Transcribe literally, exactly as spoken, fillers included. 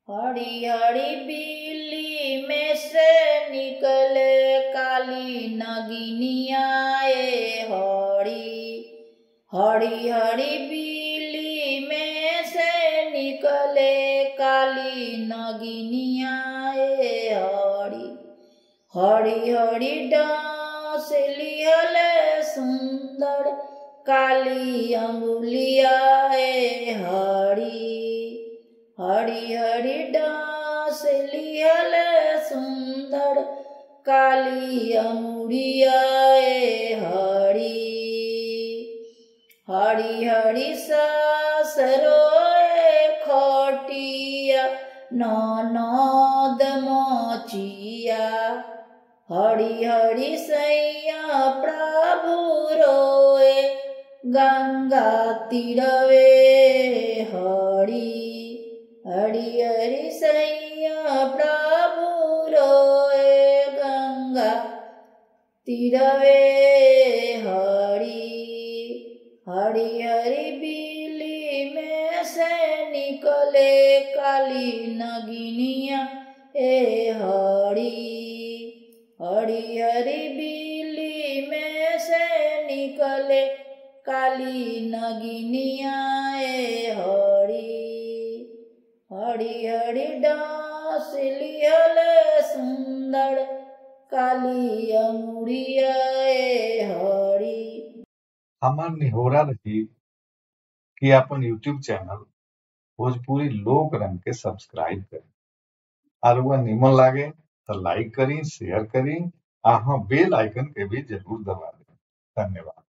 हरी हरी बिल्ली में से निकले काली नगिनिया ए हरी हरी हरी बिल्ली में से निकले काली नगिनिया ए हरी हरी हरी डांस लिहले सुंदर काली अंगुलिया ए हरी हरी हरी डांस लिहले सुंदर काली अंगुलिया ए हरी हरी हरी सास रोए खटिया ननद मोचिया हरी हरी सैया प्रभु रोए गंगा तीरवे हरी हरी हरी सैया प्रभु रोए गंगा तीरवे हरी हरी हरी बिल्ली में से निकले काली नगिनिया ए हरी हरी हरी बिल्ली में से निकले काली नगिनिया ए हरी हरी हरी डांस लिहले सुंदर काली अंगुरिया ए हरी। हमार निहोरा रही कि अपन यूट्यूब चैनल भोजपुरी लोक रंग के सब्सक्राइब करी और वह निमन लागे तो लाइक करी शेयर करी आ हाँ बेल आइकन के भी जरूर दबा दें। धन्यवाद।